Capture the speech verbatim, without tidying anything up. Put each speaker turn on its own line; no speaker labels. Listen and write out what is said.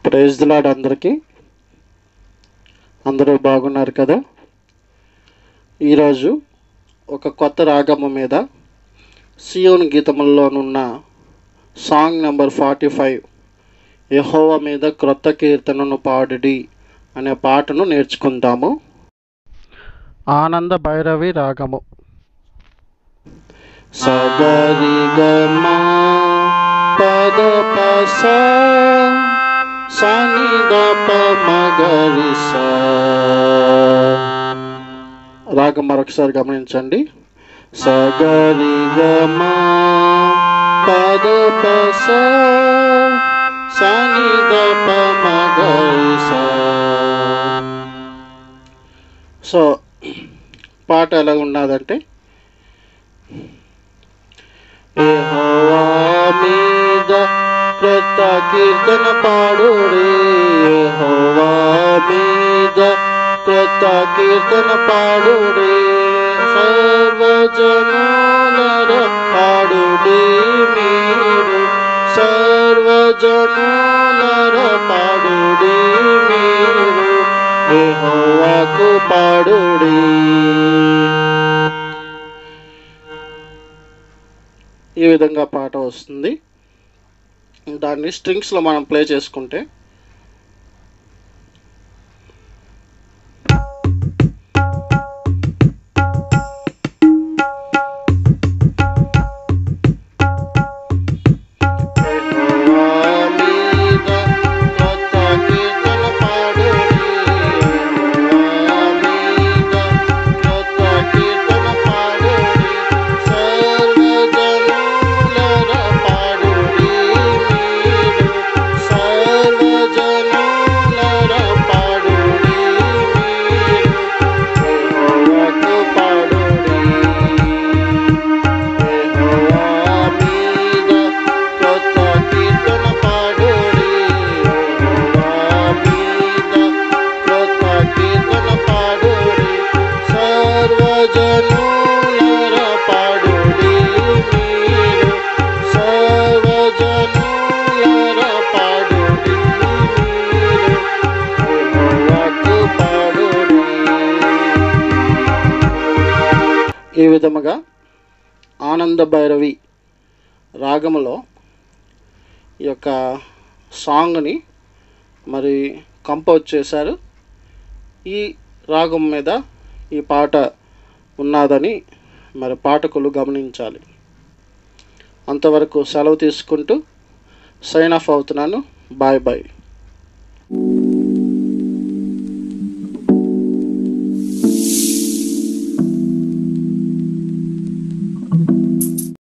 Praise the lord అందరికీ. అందరూ బాగున్నారు కదా. ఈరోజు ఒక కొత్త రాగము మీద సియోను గీతముల్లోనున్న సాంగ్ నెంబర్ ఫార్టీ ఫైవ్ యెహోవా మీద క్రొత్త కీర్తనను పాడుడి అనే పాటను నేర్చుకుందాము. ఆనంద భైరవి రాగము. సగరి గమ పద పస సని దప మగరి స. రాగం మరొకసారి గమనించండి. సగరి గమ పద పస సని దప మగరి స. సో పాట ఎలా ఉన్నదంటే, యెహోవా మీద క్రొత్త కీర్తన పాడుడి, యెహోవా మీద క్రొత్త కీర్తన పాడుడి, సర్వజనులర పాడుడి మీరు, సర్వజనులర పాడుడి మీరు, యెహోవాకు పాడుడి. ఈ విధంగా పాట వస్తుంది. దాన్ని స్ట్రింగ్స్లో మనం ప్లే చేసుకుంటే ఈ విధముగా ఆనంద భైరవి రాగములో ఈ యొక్క సాంగ్ని మరి కంపోజ్ చేశారు. ఈ రాగం మీద ఈ పాట ఉన్నదని మరి పాఠకులు గమనించాలి. అంతవరకు సెలవు తీసుకుంటూ సైన్ ఆఫ్ అవుతున్నాను. Bye bye.